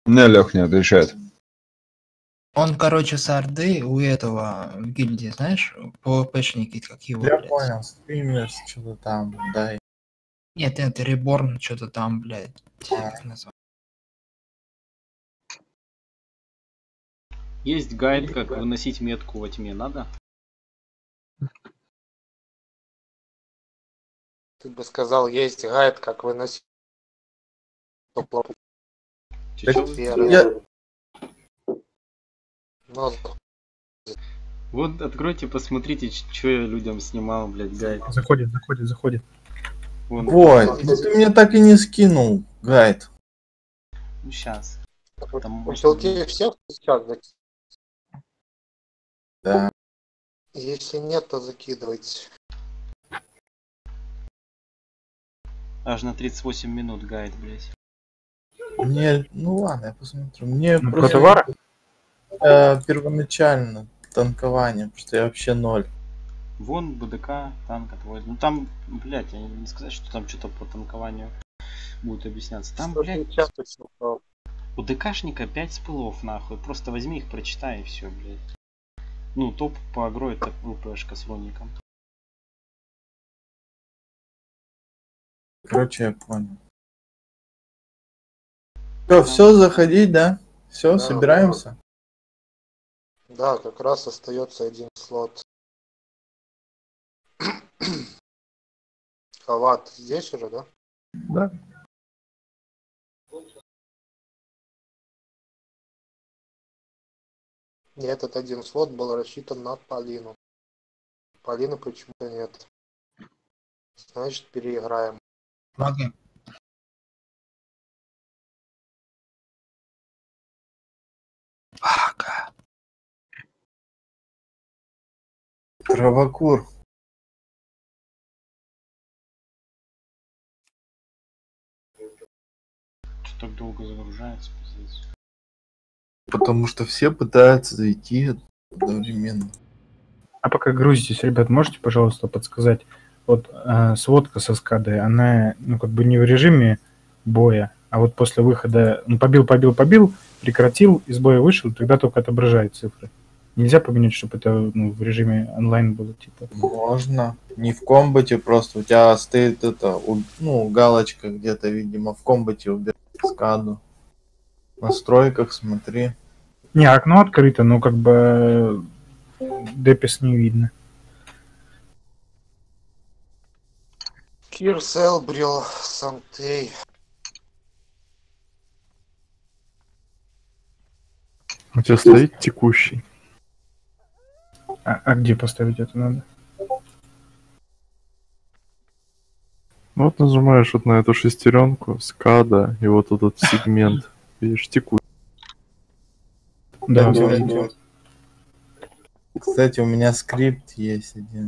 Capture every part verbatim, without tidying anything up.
Не, Лех не отвечает. Он, короче, с Орды у этого в гильдии, знаешь, ПВПшники, как его, Я блядь. понял, стримерс, что-то там, дай. Нет, нет, Реборн, что-то там, блядь. А. Как называется? Есть гайд, как выносить метку во тьме, надо? Ты бы сказал, есть гайд, как выносить. Чё-чё? Я... Но... Вот откройте, посмотрите, что я людям снимал, блядь, гайд. Заходит, заходит, заходит. Вон. Ой, ну ты мне так и не скинул гайд. Ну сейчас. Там У Щелки всех сейчас закидывать? Да. Если нет, то закидывайте. аж на тридцать восемь минут гайд, блядь. Мне, ну ладно, я посмотрю. Мне Ну, просто товара? э, первоначально танкование, потому что я вообще ноль. Вон БДК, танк отвой. Ну там, блядь, я не сказать, что там что-то по танкованию будет объясняться. Там, блядь, у ДКшника пять спылов, нахуй. Просто возьми их, прочитай и все, блядь. Ну, топ по агро это ВПшка с роником. Короче, я понял. Все, все, заходить, да? Все, Да, собираемся. Да, как раз остается один слот. Хават здесь уже, да? Да. И этот один слот был рассчитан на Полину. Полины почему-то нет. Значит, переиграем. Маги. Ага. Кровокур. Что так долго загружается, пиздец. Потому что все пытаются зайти одновременно. А пока грузитесь, ребят, можете, пожалуйста, подсказать, вот э, сводка со скадой, она, ну, как бы не в режиме боя, а вот после выхода, ну, побил, побил, побил, прекратил, из боя вышел, тогда только отображает цифры. Нельзя поменять, чтобы это, ну, в режиме онлайн было, типа. Можно. Не в комбате, просто у тебя стоит это, у- ну, галочка где-то, видимо, в комбате убирать скаду. В настройках смотри. Не, окно открыто, но как бы депис не видно. Кирс Элбрил, Сантей. У тебя стоит текущий. А, а где поставить это надо? Вот нажимаешь вот на эту шестеренку, скада, и вот этот сегмент. Видишь, текущий. Да, Кстати, да, у меня- Кстати, у меня скрипт есть один,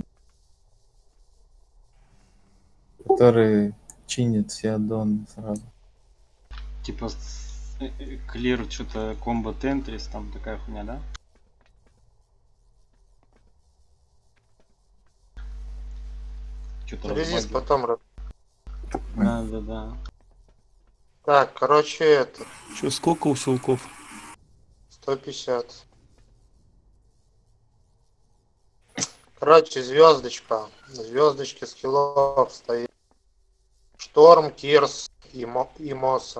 который чинит все аддоны сразу. Типа клир что-то комбо Тентрис, там такая хуйня, да? Что-то Резист потом. раб- Да, да, да. Так, короче, это Че, сколько у щелков? сто пятьдесят. Короче, звездочка. На звездочке скиллов стоит Шторм, Кирс и, Мо- и Моса.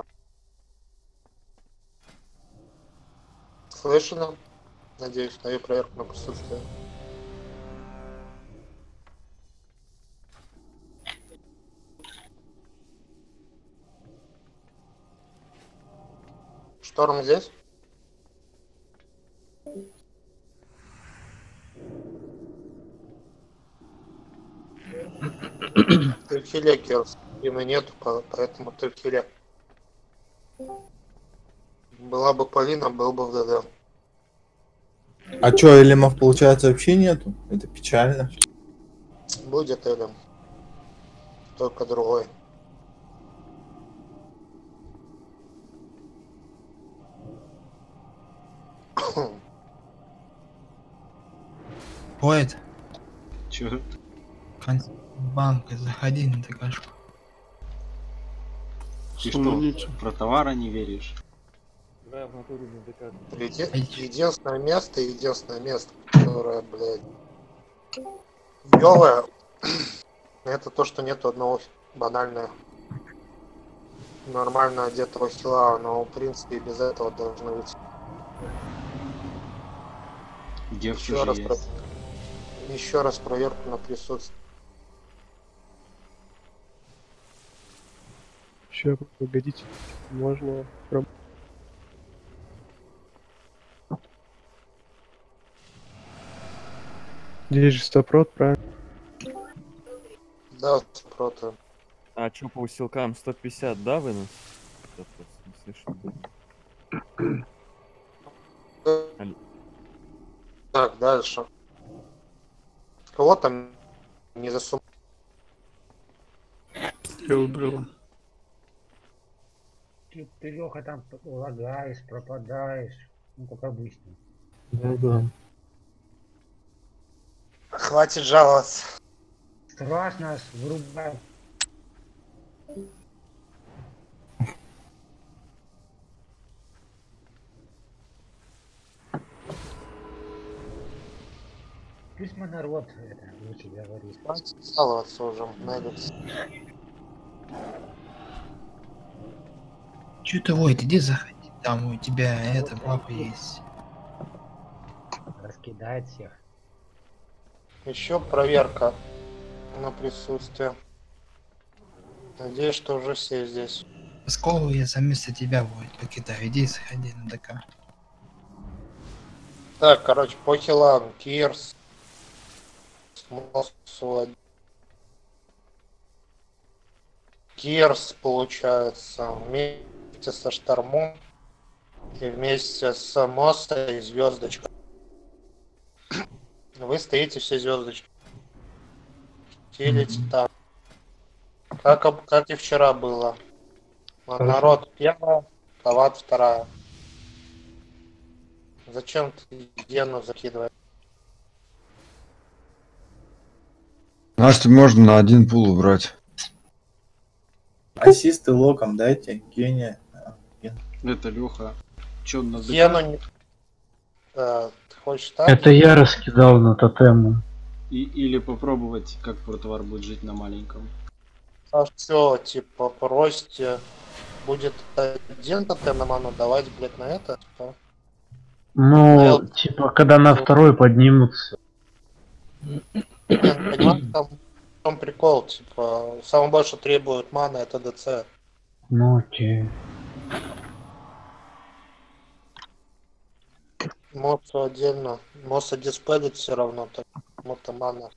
Слышно? Надеюсь, на ее проверку на присутствие. Шторм здесь? Ты в хиле, Кирс. Ему нету, по- поэтому ты в хиле. Была бы Полина, был бы в ДД. А чё, элемов получается вообще нету? Это печально. Будет Элем. Только другой. Поэт. Чё? Банк, заходи на ТКшку. Ты Что что, надеется? про товары не веришь? Играю в натуре на ДК. Еди- Единственное место, единственное место, которое, блядь, ёвое, это то, что нету одного банального нормально одетого хила, но в принципе и без этого должно быть. Девки Еще же раз, про... есть. еще раз проверку на присутствие. Сейчас, погодите. Можно... пром- Здесь же стопрот, правильно? Да, против. А чё по усилкам сто пятьдесят, да, вынос? Я просто не слышал. Алло. Так, дальше. Кого там не засум... Я убрал. Ты, ты, Леха, там лагаешь, пропадаешь. Ну, как обычно. Да, да. Хватит жаловаться. Страшно аж вырубай. Пусть мой народ это лучше говорит. Хватит жаловаться уже, Неликс. Чё ты, Войт, иди заходи, там у тебя эта папа есть. Раскидает всех. Еще проверка на присутствие. Надеюсь, что уже все здесь. Паскову я за вместо тебя, Войт, покидаю, иди заходи на ДК. Так, короче, по хилам. Кирс. Смосу. Кирс, получается, вместе со Штормом и вместе с Моса и Звездочкой. Вы стоите все звездочки. Хилите там. Как, об- как и вчера было. Вот народ первая, Тават вторая. Зачем ты Гену закидываешь? Настя, можно на один пул убрать. Ассисты локом дайте, гения. Это Леха. Чё на ДК? Гену не... Э, ты хочешь так? Это я раскидал на тотему. И, или попробовать, как протовар будет жить на маленьком. А все, типа, просите. Будет один тотем на ману давать, блядь, на это. Типа. Ну, Эл. типа, когда на второй поднимутся. Нет, понимаешь, там в том прикол, типа, самое больше требует маны это ДЦ. Ну, окей. Моцу отдельно. Моса диспелит все равно, так мото мана.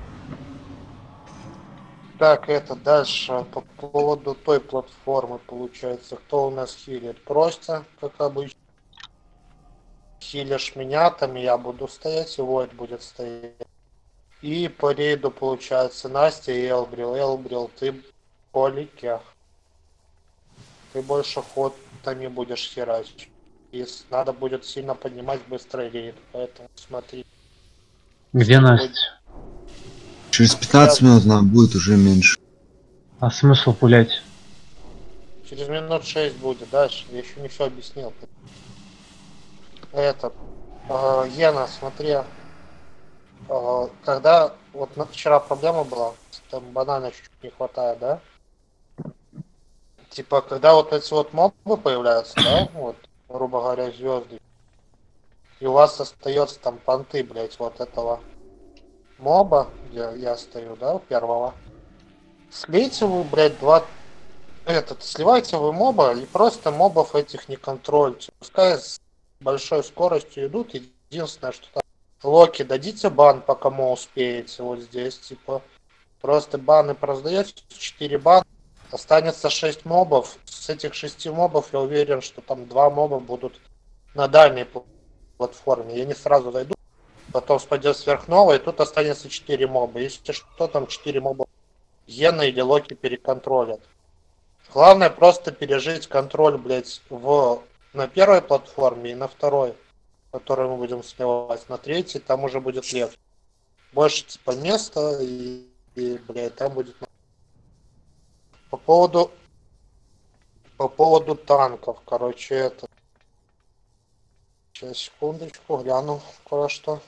Так, это дальше по поводу той платформы получается. Кто у нас хилит? Просто, как обычно. Хилишь меня, там я буду стоять, и Войд будет стоять. И по рейду получается Настя и Элбрил. Элбрил, ты по лике. Ты больше ходами будешь херачить. И надо будет сильно поднимать быстрый рейд, поэтому смотри. Где Настя? Через пятнадцать минут нам будет уже меньше. А смысл пулять? Через минут шесть будет, дальше. Я еще не все объяснил. Это. Э, Ена, смотри. Э, когда. Вот на- вчера проблема была, там банана чуть-чуть не хватает, да? Типа, когда вот эти вот мобы появляются, да, вот, грубо говоря, звезды, и у вас остается там понты, блять, вот этого моба, где я стою, да, у первого. Слейте вы, блядь, два... Этот, сливайте вы моба и просто мобов этих не контрольте. Пускай с большой скоростью идут. Единственное, что там локи дадите бан, по кому успеете. Вот здесь, типа, просто баны проздаете, четыре бана. Останется шесть мобов. С этих шести мобов я уверен, что там два моба будут на дальней платформе. Я не сразу зайду. Потом спадет сверхновая, и тут останется четыре моба. Если что, там четыре моба Гена или Локи переконтролят. Главное просто пережить контроль, блять, в... на первой платформе и на второй, которую мы будем сливать. На третьей там уже будет легче. Больше типа места и, и блядь, там будет... По поводу... По поводу танков, короче, это... Сейчас, секундочку, гляну кое-что.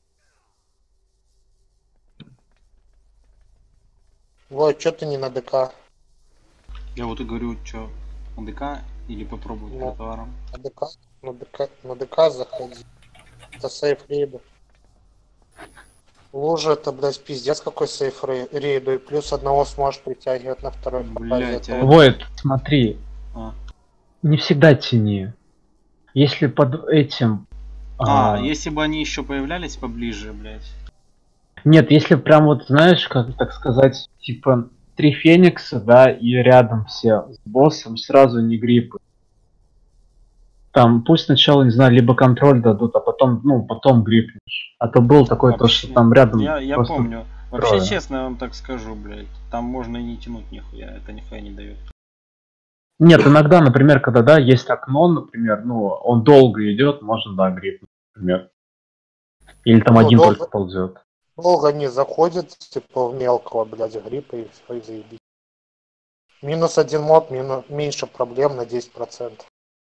Вот, что ты не на ДК? Я вот и говорю, что на ДК или попробовать Ну. по товарам. На ДК, на ДК, на ДК заходи. Это сейф рейду. Лужа это, блядь, пиздец какой сейф рей- рейду. И плюс одного сможешь притягивать на второй фазе. Блядь, Это а- Войт, смотри, А, не всегда тяни. Если под этим... А, а, если бы они еще появлялись поближе, блядь. Нет, если прям вот, знаешь, как так сказать, типа три феникса, да, и рядом все с боссом, сразу не гриппы. Там пусть сначала, не знаю, либо контроль дадут, а потом, ну, потом грипнешь. А то был такое то, что Вообще, там рядом Я, я просто помню. Вообще, трое. честно я вам так скажу, блядь. Там можно и не тянуть нихуя. Это нихуя не дает. Нет, иногда, например, когда, да, есть окно, например, ну, он долго идет, можно, да, грипнуть, например. Или там Ну, один долго- только ползет. Долго не заходит, типа, в мелкого, блядь, гриппа и все, и заебись. Минус один моб, мину- меньше проблем на десять процентов.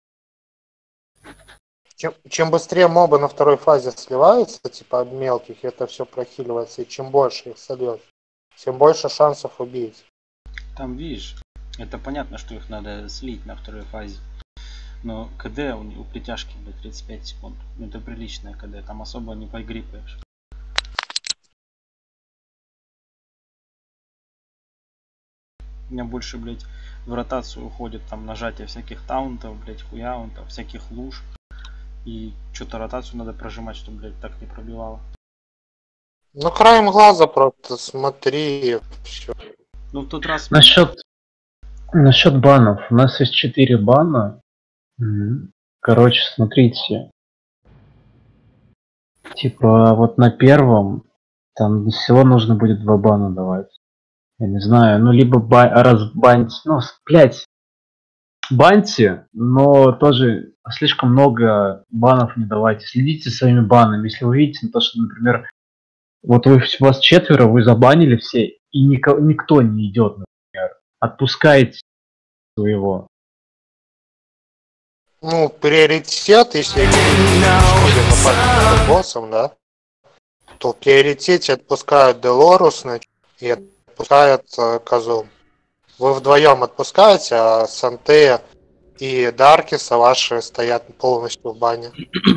Чем, чем быстрее мобы на второй фазе сливаются, типа, от мелких, это все прохиливается, и чем больше их сольешь, тем больше шансов убить. Там, видишь, это понятно, что их надо слить на второй фазе. Но КД у, у притяжки, блядь, тридцать пять секунд. Ну это приличная КД, там особо не погрипаешь. У меня больше, блядь, в ротацию уходит там нажатие всяких таунтов, блядь, хуяунтов, всяких луж. И что-то ротацию надо прожимать, чтобы, блядь, так не пробивало. Ну, краем глаза просто смотри, все. Ну в тот раз... Насчет, насчет банов. У нас есть четыре бана. Мгм. Короче, смотрите. Типа, вот на первом там всего нужно будет два бана давать. Я не знаю, ну либо ба- разбаньте, ну, с- блять, баньте, но тоже слишком много банов не давайте. Следите за своими банами. Если вы видите, то, что, например, вот вы, у вас четверо, вы забанили все, и нико- никто не идет, например. Отпускайте своего. Ну, приоритет, если будем нападать под боссом, да, то в приоритете отпускают Делорус значит, и отпускают э, Козу. Вы вдвоем отпускаете, а Сантея и Даркиса ваши стоят полностью в бане.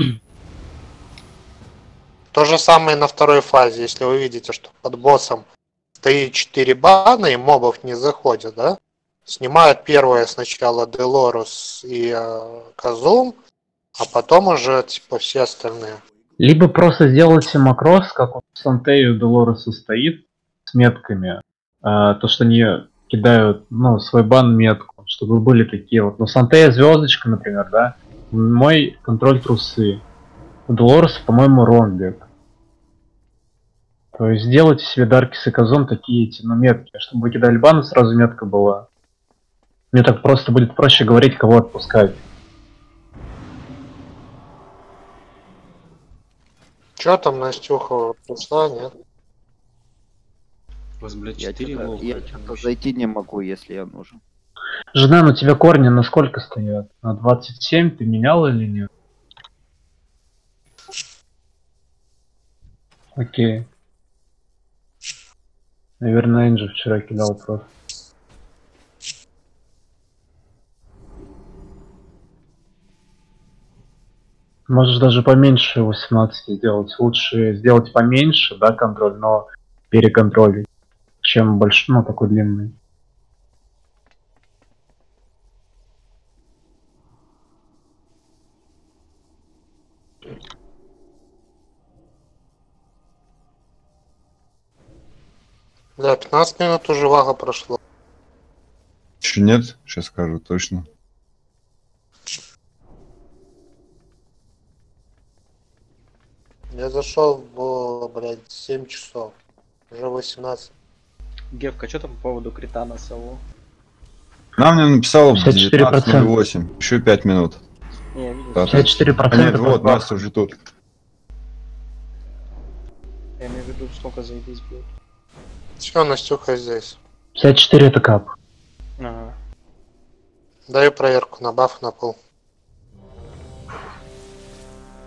То же самое на второй фазе, если вы видите, что под боссом стоит четыре бана и мобов не заходит, да? Снимают первое сначала Делорус и э, Казум, а потом уже типа все остальные. Либо просто сделайте макрос, как у Сантею и Долореса стоит, с метками. А, то, что они кидают, ну, свой бан метку, чтобы были такие вот. Но Сантея звездочка, например, да. Мой контроль трусы. У Долореса, по-моему, ромбик. То есть сделайте себе Даркис и Казом такие эти, ну, метки, чтобы вы кидали бан, и сразу метка была. Мне так просто будет проще говорить, кого отпускать. Чё там Настюха пришла, нет? У вас, блядь, Я четыре что-то лоха. я это что-то вообще. зайти не могу, если я нужен. Жена, ну у тебя корни на сколько стоят? На двадцать семь ты менял или нет? Окей. Наверное, Энджи вчера кидал просто. Можешь даже поменьше восемнадцать сделать. Лучше сделать поменьше, да, контроль, но переконтролить, чем больше, ну, такой длинный. Да, пятнадцать минут уже вага прошло. Еще нет? Сейчас скажу точно. Я зашел в, блядь, семь часов. Уже восемнадцать. Гевка, что там по поводу Критана СО? Нам мне написало пятьдесят четыре процента. девятнадцать ноль восемь. Еще пять минут. Не, я видел. Да, пятьдесят четыре процента. Нет, вот, Настя уже тут. Я имею в виду, сколько заебись будет. Все, Настюха здесь. пятьдесят четыре это кап. Ага. Даю проверку на баф на пол.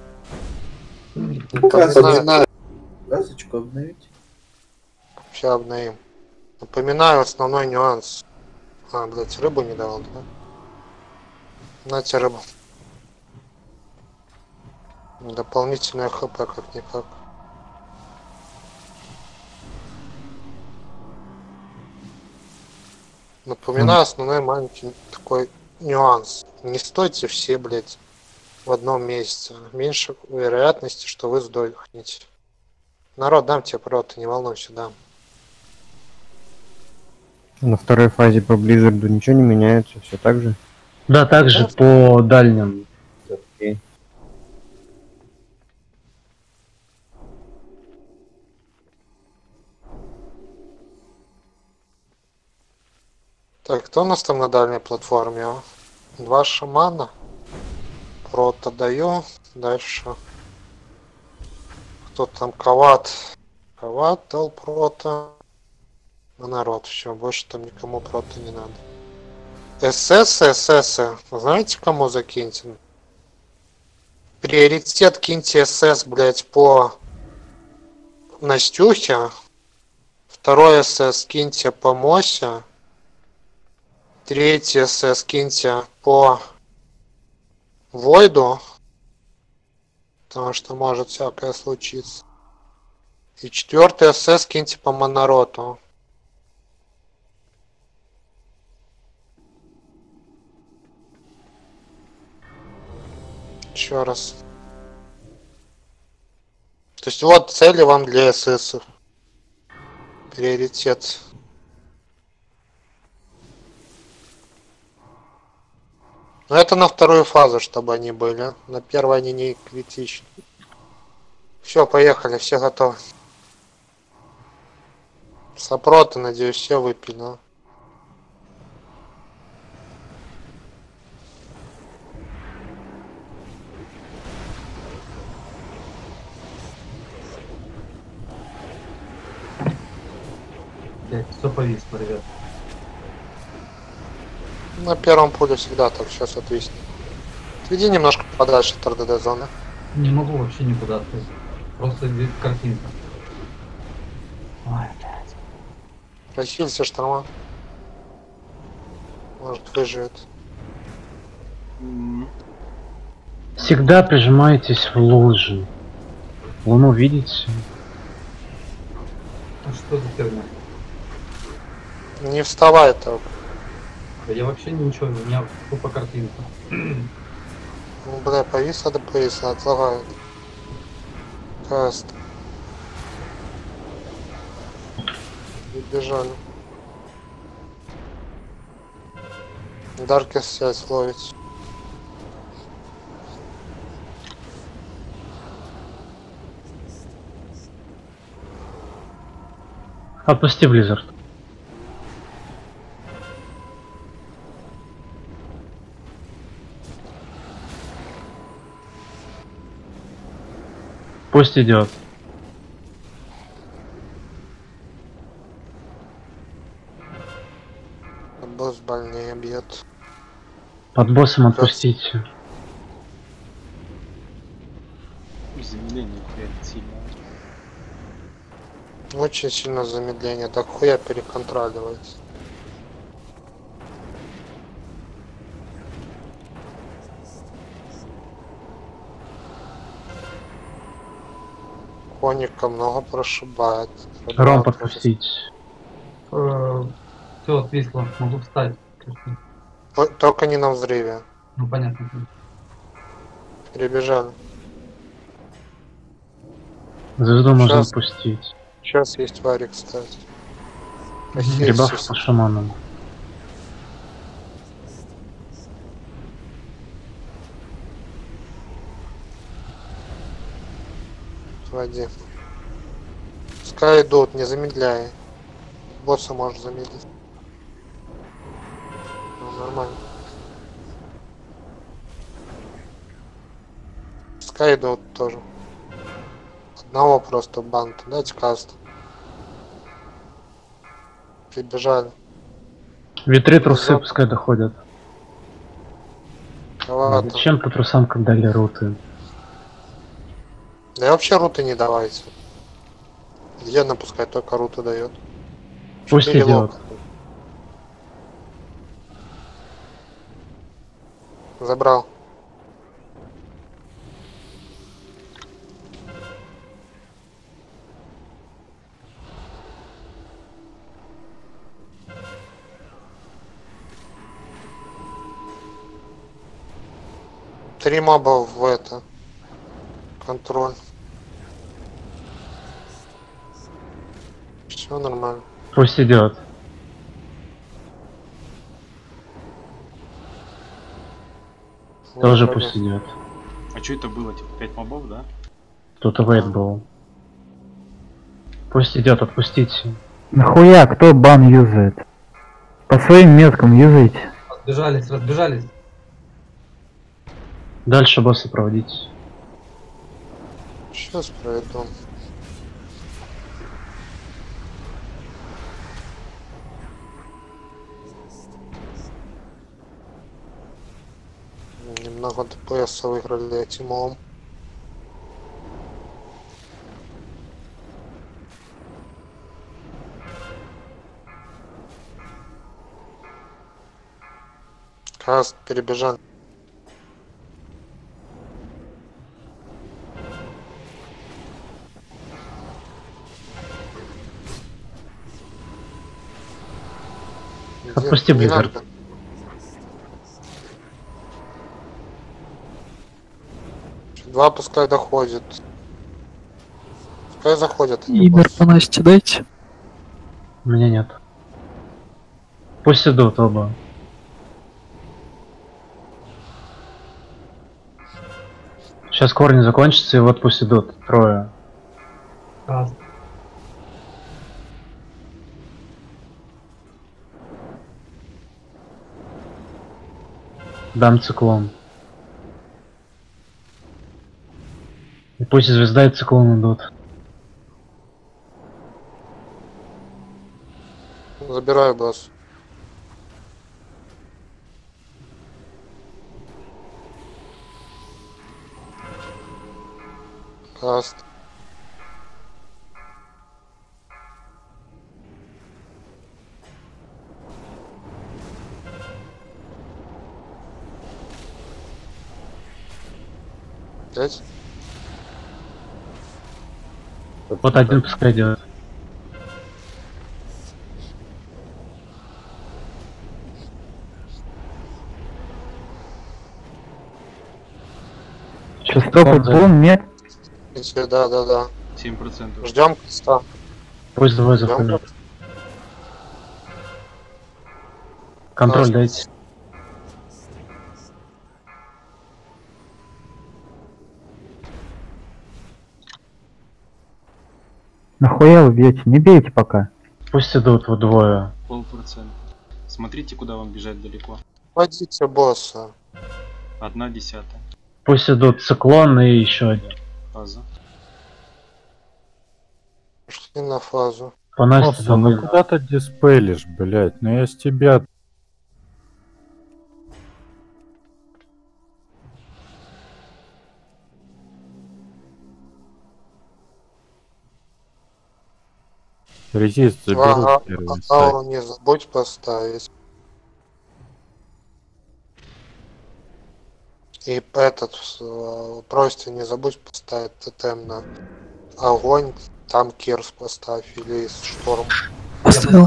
Напоминаю, Газочку обновить. сейчас обновим. Напоминаю основной нюанс. А, блять, рыбу не давал, да? Нате рыбу. Дополнительное хп как-никак. Напоминаю основной маленький такой нюанс. Не стойте все, блять, в одном месте. Меньше вероятности, что вы сдохнете. Народ, дам тебе проты, не волнуйся, дам. На второй фазе по Близзарду ничего не меняется, все так же? Да, также по дальним. Окей. Так, кто у нас там на дальней платформе? а? Два шамана. Прото даю. Дальше. Кто там? Кават. Кават дал прото. А народ, все, больше там никому прото не надо. СС, СС. Знаете, кому закиньте? Приоритет киньте СС, блять, по Настюхе. Второй СС киньте по Мосе. Третий СС киньте по Войду. Потому что может всякое случиться. И четвертый СС киньте по Монороту. Еще раз. То есть вот цели вам для СС. Приоритет. Но это на вторую фазу, чтобы они были. На первой они не критичны. Все, поехали, все готовы. Сопроты, надеюсь, все выпили. Да? Все повисло, ребят. На первом пуле всегда так, сейчас отвиснет. Отведи немножко подальше от РДД зоны. Не могу вообще никуда открыть. Просто видит картинка. Ой, блядь. Прохилься шторма. Может выживет. Всегда прижимайтесь в лужи. Луну видите? А что за херня? Не вставай так. Да я вообще ничего, у меня тупо картинка. Ну, бля, повис, надо повис, отлагает. Каст. Бежали. Даркес связь ловить. Отпусти Близзард. Пусть идет. Босс больнее бьет. Под боссом отпустите. Замедление реально сильное. Очень сильно замедление, так хуя переконтроливается. Коника много прошибает. Ром подпустить. Все, отвисло, могу встать. Только не на взрыве. Ну понятно. Перебежали. Звезду можно Сейчас. отпустить. Сейчас есть варик, кстати. Прибавь по шаманам. Води. Пускай идут, не замедляй. Босса можешь замедлить. Ну, нормально. Пускай идут тоже. Одного просто банта. Дайте каст. Прибежали. Ветры трусы пускай доходят. Ладно. Зачем по трусам, когда ли руты? Да и вообще руты не давайте. Ена пускай только руты дает. Пусть Четыре идет. лока. Забрал. Три моба в это. Контроль. Все нормально. Пусть идет. Тоже пусть идет. А что это было? Типа пять мобов, да? Тут вейт был. Пусть идет, отпустите. Нахуя, кто бан юзает? По своим меткам юзайте. Разбежались, разбежались. Дальше босса проводите. Сейчас пройду. Немного ДПС выиграли этим мобом. Каст перебежал. Отпусти Близзард. Два пускай доходит. Пускай заходят. Имер по Насте дайте. У меня нет. Пусть идут оба. Сейчас корни закончатся, и вот пусть идут. Трое. А. Дам циклон. И пусть звезда и циклон идут. Забираю бас. Каст. Пять. Вот один пускай идет. Что, стопать бум, нет? Да, да, да. семь процентов. Ждем каста. Пусть двое Ждем заходят. каста. Контроль Каст. дайте. Нахуя вы бьете? Не бейте пока. Пусть идут вот двое. Полпроцента. Смотрите, куда вам бежать далеко. Водите босса. Одна десятая. Пусть идут циклон и еще один. Фаза. Пошли на фазу. По Насте Мопса, там ну и- куда ты диспелишь, блять? Ну я с тебя... Резист заберу Ага, первый сайт. ауру не забудь поставить. И этот э, просто не забудь поставить тотем на огонь, там Кирс поставь или шторм. Поставил.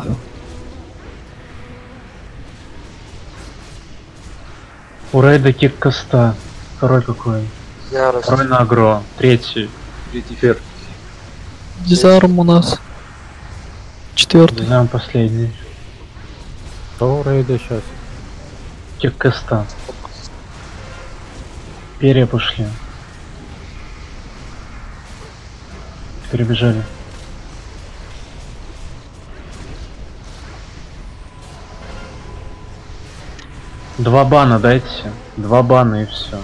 У Рейда кик каста. Второй какой? Ярость. Второй на агро. Третий. Третий Фер. Дизарм у нас. Четвертый. Дизайн последний. Что у Рейда сейчас? Кик каста. Перья пошли. Перебежали. Два бана дайте. Два бана и все.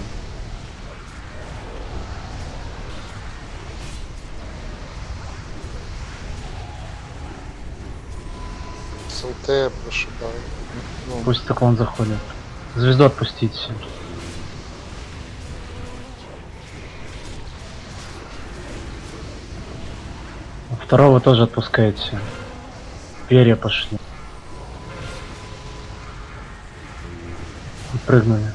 СНТ прошибаю. Пусть циклон заходит. Звезду отпустите. Второго тоже отпускайте. Перья пошли. Прыгнули.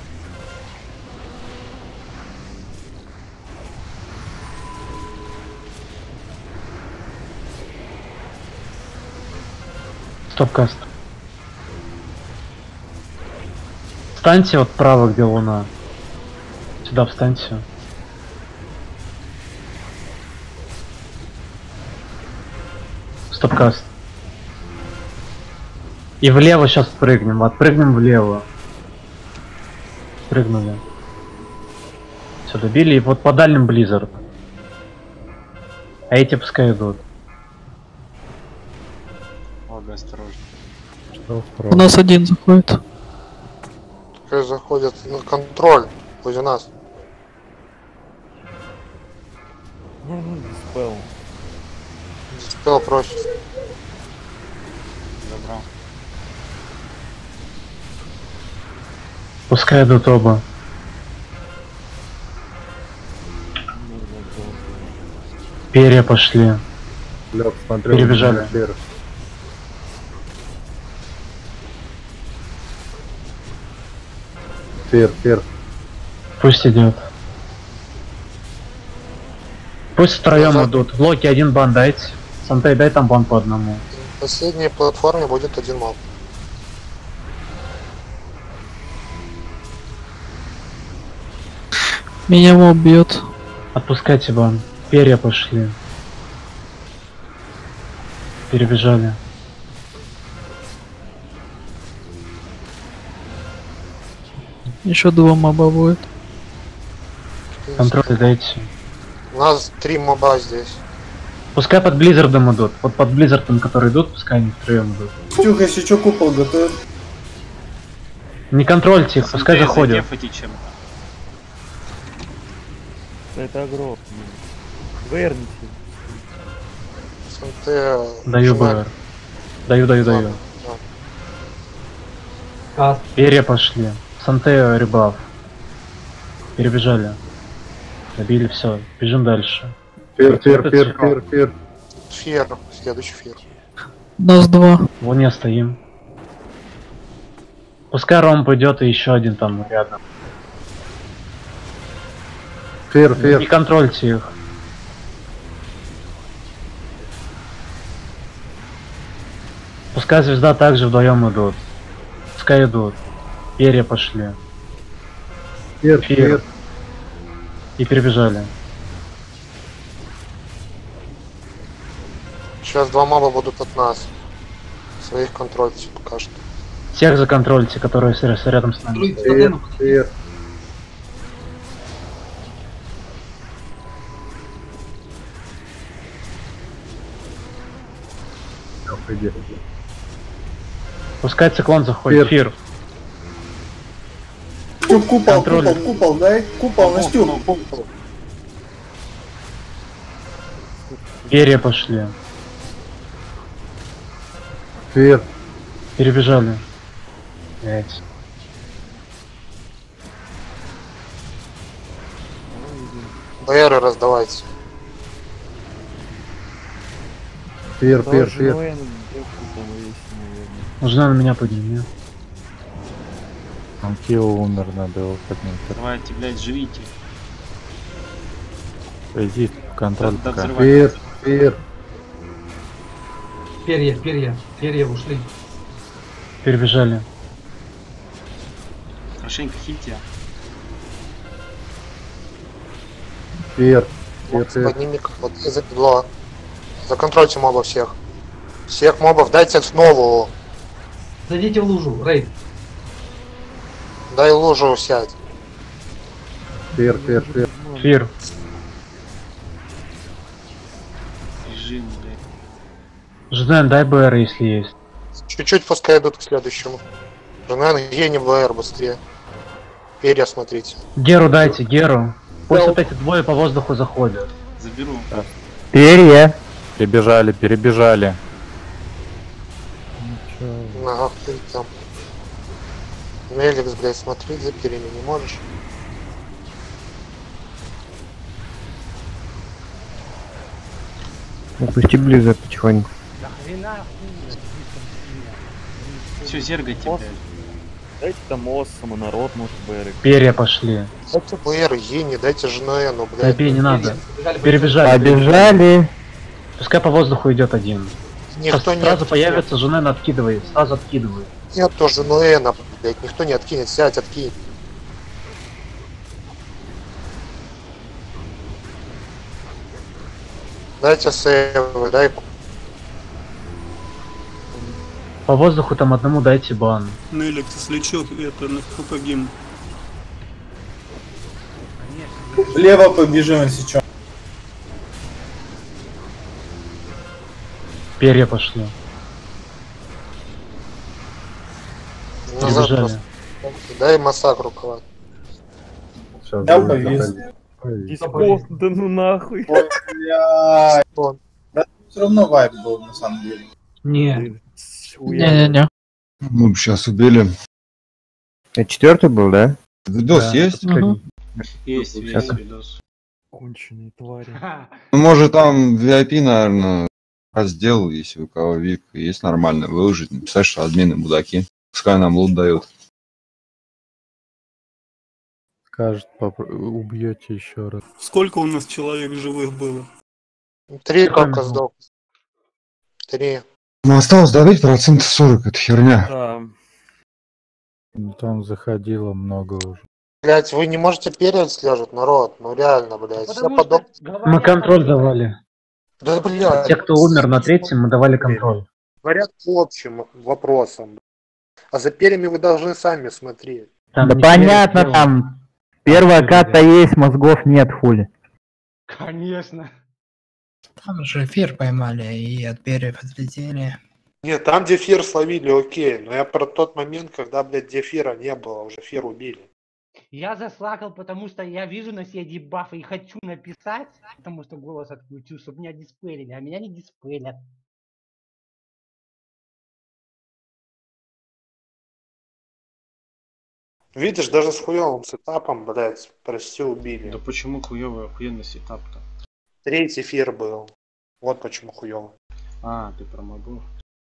Стоп-каст. Встаньте вот право, где луна. Сюда встаньте. Стоп-каст. И влево сейчас прыгнем. Отпрыгнем влево. Прыгнули. Все, добили. И вот по дальним Blizzard. А эти пускай идут. Ладно, осторожно. У нас один заходит. Пускай заходят на контроль возле нас. Диспел. Диспел проще. Забрал. Пускай идут оба. Перья пошли. Лёг, смотрел. Перебежали. Вверх. Вверх, вверх. Пусть идет. Пусть втроем Назад. идут. Локи один бан дайте. Сантей, дай там бан по одному. На последней платформе будет один моб. Меня моб бьет. Отпускайте бан. Перья пошли. Перебежали. Еще два моба будет. Контроль дайте. У нас три моба здесь. Пускай под Близзардом идут. Вот под Близзардом, которые идут, пускай они втроем идут. Тюх, если что, купол готовит. Не контрольте их, пускай заходят. Задефайте чем-то. Да это огромно. Верните. Санте... Даю БР. Даю, даю, даю. Каст. Перья пошли. Санте ребаф. Перебежали. Добили, все. Бежим дальше. Фер, фер, фер, фер, фер. Фер. Следующий фер. Нас два. Вон не стоим. Пускай Ром пойдет и еще один там рядом. Фер, фер. Не контрольте их. Пускай звезда также вдвоем идут. Пускай идут. Перья пошли. Фер, Фер. фер. И перебежали. Сейчас два моба будут от нас. Своих контрольте пока что. Всех законтрольте, которые с- с- рядом с нами. Фер, фер. Пускай циклон заходит. Фир. Тюх, купол, Контроль. купол, купол, дай. Купол, на стюх. Перья пошли. Фер. Перебежали. Блять. БРы раздавайте. Фер, фер, Тоже фер. Ноэн, там есть, наверное. Нужна на меня подними. Он Кио умер, надо его поднять. Давайте, блядь, живите. Иди в контроль Да- да пока. взрывай. Фер, фер. Перья, перья, перья ушли. Перебежали. Хорошенько хильте. Фер. Фер, фер. Подними вот из-за бедла. Законтрольте моба всех. Всех мобов дайте снова. Зайдите в лужу, рейд. Дай лужу сядь. Фер, фер, фер. Фир. Режим, блядь. Ждем, дай БР, если есть. Чуть-чуть пускай идут к следующему. Жена, где не БР быстрее. Перья смотрите. Геру дайте, Геру. Пусть вот эти двое по воздуху заходят. Заберу. Перья. Перебежали, перебежали. Ага, ты там. Меликс, блядь, смотри за перьями не можешь. Упусти Близзард потихоньку. Да хрена хуй, Все, зергайте, блядь. Дайте там Ос, самонарод, может, Берег. Перья пошли. Дайте БР, Ени, дайте Жноэну, Да, блядь. бей, не надо. Перебежали. Побежали. Пускай по воздуху идет один. Никто не Сразу откинет. появится, Жунен откидывай. Сразу откидывай. Нет, тоже Жноэна, блядь, никто не откинет, сядь, откинь. Дайте сейвы, дай. По воздуху там одному дайте бан. Неликс, если чё, это на Фукагим. Влево побежим, если чё. Перья пошли. Назад Перебежали. просто. Дай массакру кого. Да, повис. Диспост, да ну нахуй. Ой, блядь. Да, все равно вайп был, на самом деле. Не. Не-не-не. Мы бы сейчас убили. Это четвертый был, да? Видос Да. есть? Угу. Есть, Сейчас. есть видос. Конченые твари. Ну, может, там ви ай пи, наверное, раздел, если у кого вик есть нормально, выложить, написать, что админы мудаки. Пускай нам лут дают. Скажет, попро- убьете еще раз. Сколько у нас человек живых было? Три только сдох. Три. Ну, осталось добить процентов сорок, это херня. Да. Ну, там заходило много уже. Блять, вы не можете перед слежать, народ, ну реально, блять. Все подоб... Мы контроль давали. Да, блядь. Те, кто умер на третьем, мы давали контроль. Говорят по общим вопросам. А за перьями вы должны сами смотреть. Да понятно, там первая карта есть, мозгов нет, хули. Конечно. Там же эфир поймали и от перьев отлетели. Нет, там где эфир словили, окей. Но я про тот момент, когда, блядь, где эфира не было, уже эфир убили. Я заслакал, потому что я вижу на себе дебафы и хочу написать, потому что голос отключил, чтобы меня диспелили, а меня не диспелят. Видишь, даже с хуёвым сетапом, блядь, почти убили. Да почему хуёвый охуенный сетап-то? Третий эфир был. Вот почему хуёво. А, ты про мобов.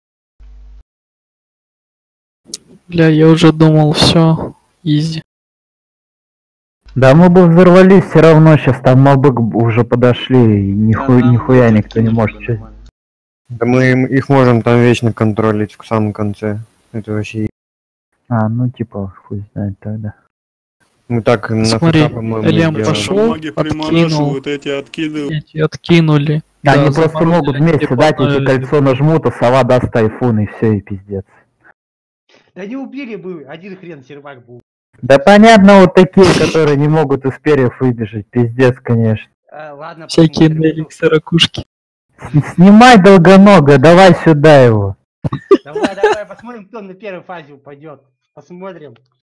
Бля, я уже думал, все, изи. Да мы бы взорвались все равно, сейчас там мобы уже подошли, и нихуя, нихуя никто не может. чё- Да мы им- их можем там вечно контролить в самом конце. Это вообще... А, ну типа, хуй знает тогда. Мы так на Смотри, ФК, по-моему, Элем делаем. пошел, Маги откинул, примораживают, эти откидывают. эти откинули. Они Да, просто заморозили, могут вместе типа, дать, эти э, кольцо нажмут, а сова даст тайфун, и все, и пиздец. Да не убили бы, один хрен сервак был. Да понятно, вот такие, которые не могут из перьев выбежать, пиздец, конечно. А, ладно, Всякие посмотрим. неликсы, ракушки. С- Снимай долгонога, давай сюда его. Давай, давай, посмотрим, кто на первой фазе упадет. Посмотрим.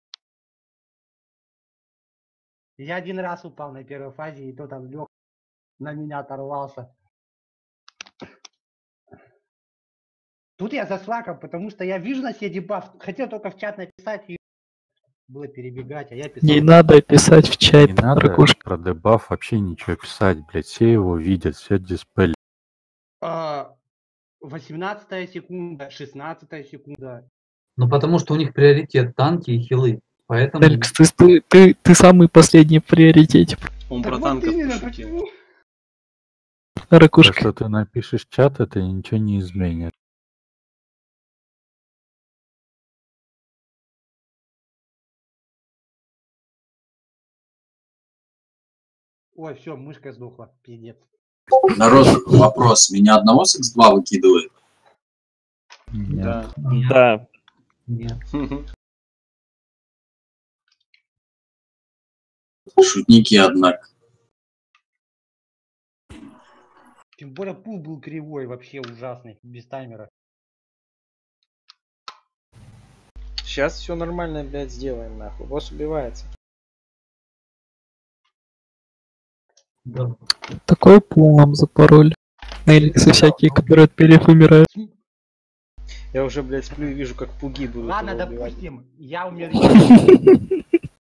Я один раз упал на первой фазе, и то там лег, на меня оторвался. Тут я заслакал, потому что я вижу на себе дебаф. Хотел только в чат написать и было перебегать, а я писал. Не надо писать в чат, Не надо ракушки. про дебаф вообще ничего писать, блядь. Все его видят, все диспели. А, восемнадцатая секунда, шестнадцатая секунда. Ну потому что у них приоритет танки и хилы. Поэтому... Эликс, ты, ты, ты, ты самый последний в приоритете. Он Так про вот танков именно, пошутил. почему? То, Ракушка. что ты напишешь в чат, это ничего не изменит. Ой, все, мышка сдохла, пиздец. Народ, вопрос. Меня одного с икс два выкидывает? Да. Да. Нет. Шутники, однако. Тем более пул был кривой, вообще ужасный, без таймера. Сейчас все нормально, блядь, сделаем, нахуй. Босс убивается. Да. Такой пул нам запороли. Неликсы всякие, которые от перьев умирают. Я уже, блядь, сплю и вижу, как пуги будут Ладно, его убивать. допустим, я умер...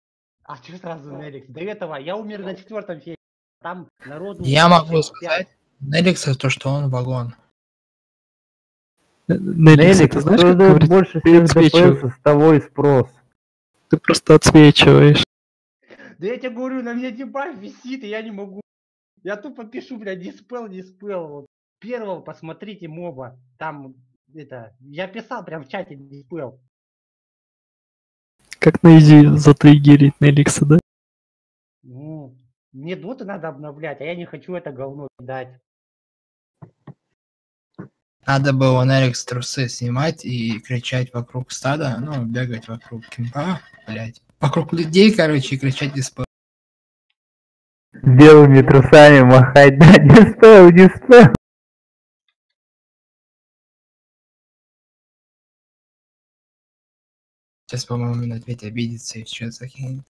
А что сразу Неликс? До этого я умер на четвертом фезе. Там народу... Я могу пять. сказать, Неликса то, что он вагон. Неликс, ты знаешь, как кто говорит? больше Ты всех отсвечиваешь. ДПС, с того и спрос. Ты просто отсвечиваешь. Да я тебе говорю, на меня дебаф висит, и я не могу. Я тупо пишу, блядь, диспел, диспел. Вот. Первого посмотрите моба. Там, это, я писал прям в чате диспел. Как на изи затриггерить Неликса, да? Ну, мне доты надо обновлять, а я не хочу это говно дать. Надо было Неликс трусы снимать и кричать вокруг стада, ну, бегать вокруг кемпа, блять. Вокруг людей, короче, и кричать диспел. Белыми трусами махать, да, диспел, диспел. Сейчас, по-моему, минут пять обидится и что закинет.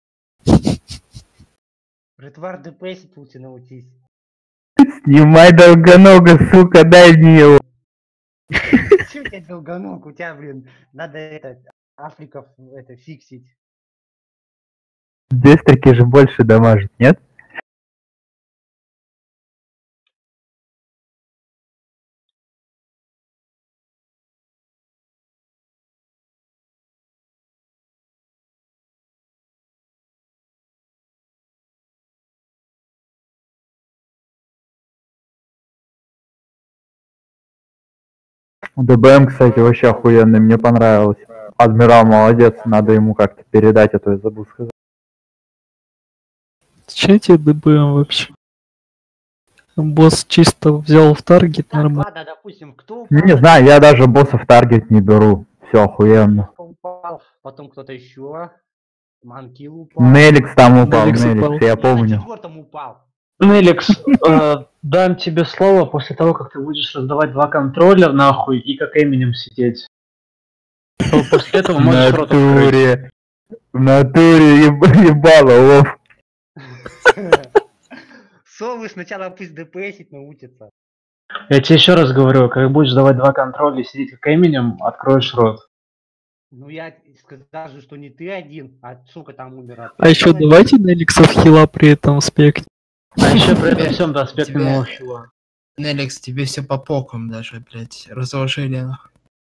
Редвар депрессить лучше научись. Снимай долгонога, сука, дай мне его. Че у тебя долгоног? У тебя, блин, надо это, Африков это фиксить. Дестрики же больше дамажит, нет? ДБМ, кстати, вообще охуенный, мне понравилось. Адмирал молодец, надо ему как-то передать, а то я забыл сказать. Че тебе ДБМ вообще? Босс чисто взял в таргет, Так, нормально. ладно, допустим, кто упал, Ну, не знаю, я даже боссов таргет не беру. Все охуенно. кто упал, потом кто-то еще. Манкил упал. Неликс там упал, Неликс Неликс, упал. я Я на помню. четвертом упал. Неликс, э, дам тебе слово после того, как ты будешь раздавать два контроля нахуй и как Эминем сидеть. То после этого В можешь рот открыть. натуре. В натуре еб- ебало, лов. Совы сначала пусть депрессить научатся. Я тебе еще раз говорю, как будешь давать два контроля и сидеть как Эминем, откроешь рот. Ну я сказал же, что не ты один, а сука там умер. от- А еще давайте Неликсов хила при этом спект. А еще при этом всем до Тебе- аспектного хила. Неликс, тебе все по покам даже, блять, разложили. нахуй.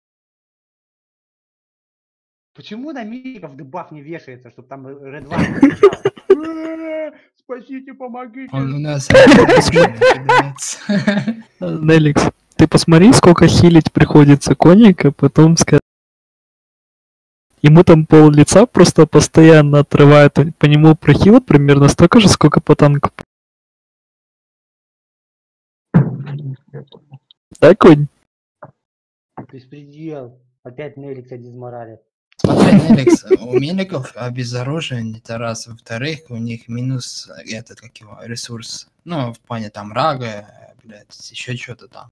Почему на мириков дебаф не вешается, чтобы там Red One не кричал? «Э, Спасите, помогите. Он у нас кидается. Неликс, ты посмотри, сколько хилить приходится коника, потом сказать. Ему там пол лица просто постоянно отрывает, по нему прохила примерно столько же, сколько по танку. Да, конь? Беспредел. Опять Неликса дизморалит. Смотри, Неликс, у меликов обезоружение, это раз. Во-вторых, у них минус этот, как его, ресурс. Ну, в плане там рага, блядь, еще что-то там.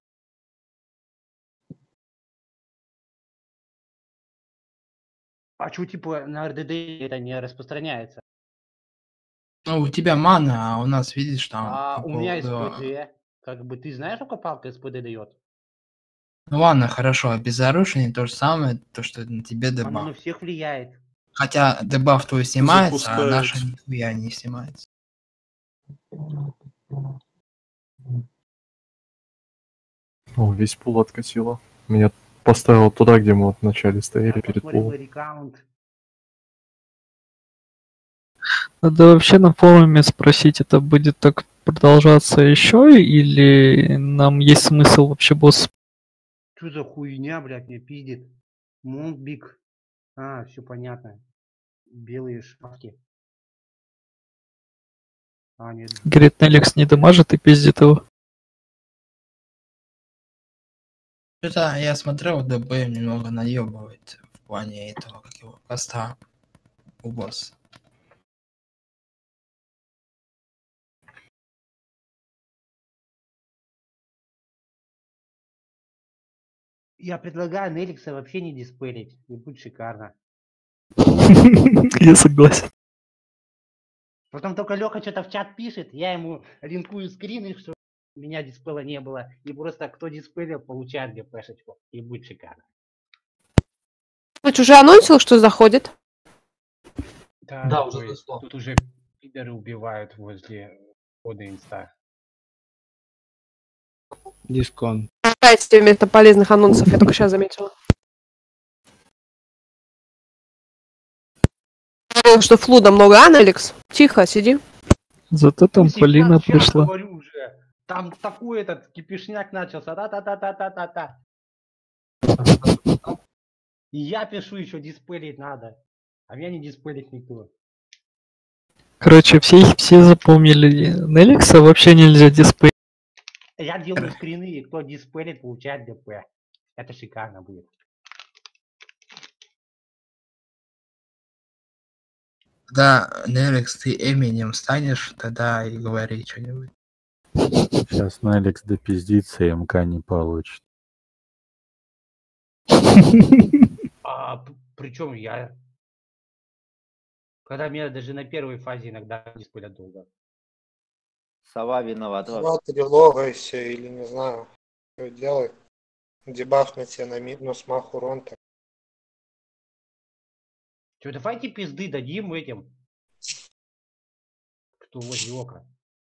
А чё, типа, на эр дэ дэ это не распространяется? Ну, у тебя мана, а у нас, видишь, там... А по у меня поводу- эс пэ дэ. Как бы ты знаешь, сколько палка эс пэ дэ дает? Ну ладно, хорошо, обезоружение то же самое, то, что на тебе Оно на дебаф. всех влияет. Хотя дебаф твой снимается, а Запускается. наша нихуя не снимается. О, весь пул откатило. Меня поставил туда, где мы вот вначале стояли перед Посмотри пулом. мой рекаунт. Надо вообще на форуме спросить, это будет так продолжаться еще, или нам есть смысл вообще босс? Что за хуйня, блядь, мне пиздит? Монбик. А, все понятно. Белые шапки. А, нет. Говорит, Неликс не дамажит и пиздит его. Что-то я смотрел, ДБ немного наебывает в плане этого, как его, поста у босса. Я предлагаю Неликса вообще не диспелить. И будет шикарно. Я согласен. Потом только Лёха что-то в чат пишет, я ему линкую скрины, что у меня диспела не было. И просто кто диспелил, получает ГПшечку. И будет шикарно. Значит, уже анонсил, что заходит? Да, Да, тут уже и- зашло. Тут уже пидоры убивают возле входа инста. Дискон. Кстати, вместо полезных анонсов, я только сейчас заметила. Что флуда много, а, Алекс? Тихо, сиди. Зато там Полина пришла. Говорю уже. Там такой этот кипишняк начался. Та-та-та-та-та-та-та. И я пишу еще, диспелить надо. А меня не диспелить никто. Короче, все, все запомнили Неликса, вообще нельзя диспей. Я делаю скрины, и кто диспелит, получает ДП. Это шикарно будет. Да, Неликс, ты Эминем станешь, тогда и говори что-нибудь. Сейчас Неликс допиздится и МК не получит. А причем я... Когда меня даже на первой фазе иногда диспелят долго. Сова виноват. Смотри, логайся или не знаю, что делай. Дебаф на тебе на минус мах урон. Так. Че, давайте пизды дадим этим. Кто возле ока.